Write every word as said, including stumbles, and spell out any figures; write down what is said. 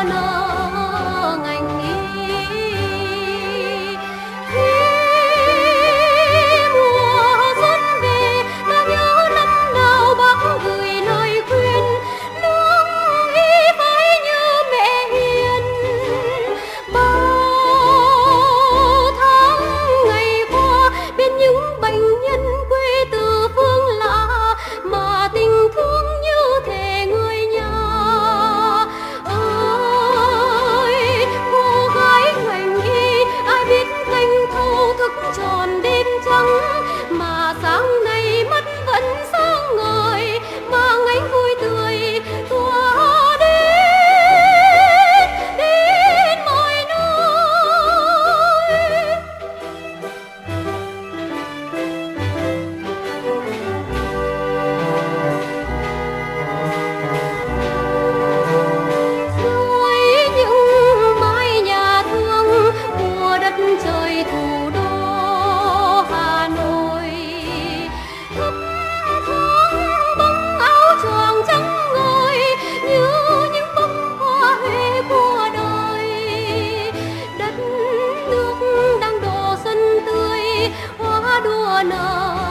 đua nở ngành y. Khi mùa xuân về ta nhớ năm nào bác gửi lời khuyên, lương y phải như mẹ hiền. Bao tháng ngày qua bên những bệnh nhân quê từ phương lạ mà tình thương như thể người nhà. Ơi cô gái ngành y, ai biết gánh thâu thức tròn đêm trắng, mà sáng nay mắt vẫn sáng ngời mang ánh vui tươi tỏa đến đến mọi nơi. Dưới những mái nhà thương của đất trời thủ đô Hà Nội, thấp thoáng bóng áo choàng trắng ngời như những bông hoa huệ của đời. Đất nước đang đổ xuân tươi, hoa đua nở